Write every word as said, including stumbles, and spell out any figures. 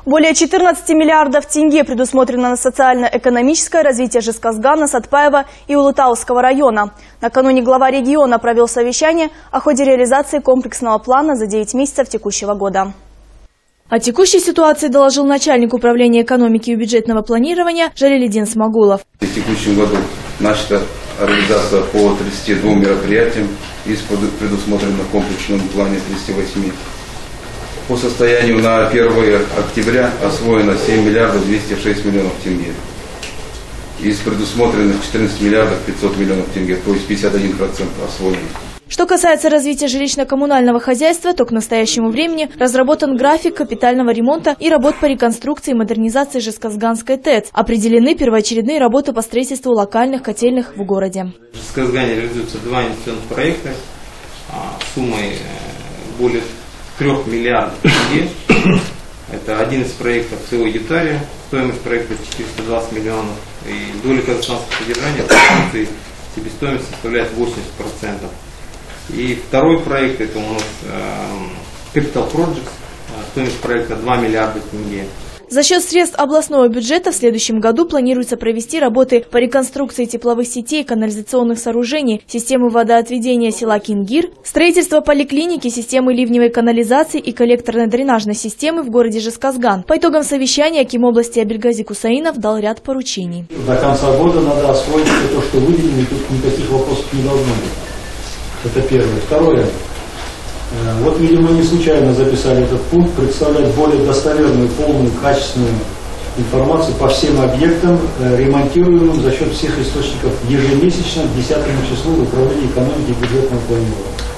Более четырнадцати миллиардов тенге предусмотрено на социально-экономическое развитие Жезказгана, Сатпаева и Улутауского района. Накануне глава региона провел совещание о ходе реализации комплексного плана за девять месяцев текущего года. О текущей ситуации доложил начальник управления экономики и бюджетного планирования Жалилиддин Смагулов. В текущем году начата реализация по тридцати двум мероприятиям из предусмотренных в комплексном плане тридцати восьми. По состоянию на первое октября освоено семь миллиардов двести шесть миллионов тенге. Из предусмотренных четырнадцати миллиардов пятьсот миллионов тенге, то есть пятьдесят один процент освоено. Что касается развития жилищно-коммунального хозяйства, то к настоящему времени разработан график капитального ремонта и работ по реконструкции и модернизации Жезказганской ТЭЦ. Определены первоочередные работы по строительству локальных котельных в городе. В Жезказгане реализуются два инвестиционных проекта суммой более трех миллиардов тенге. Это один из проектов СО Ютария, стоимость проекта четыреста двадцать миллионов. И доля казахстанского содержания по функции себестоимость составляет восемьдесят процентов. И второй проект, это у нас э, Capital Projects, стоимость проекта два миллиарда тенге. За счет средств областного бюджета в следующем году планируется провести работы по реконструкции тепловых сетей, канализационных сооружений, системы водоотведения села Кингир, строительство поликлиники, системы ливневой канализации и коллекторно-дренажной системы в городе Жезказган. По итогам совещания Аким области Абельгази Кусаинов дал ряд поручений. До конца года надо освоить все то, что выделено, и тут никаких вопросов не должно быть. Это первое. Второе. Вот, видимо, не случайно записали этот пункт, представлять более достоверную, полную, качественную информацию по всем объектам, ремонтируемым за счет всех источников ежемесячно к десятому числу в управлении экономики и бюджетного планирования.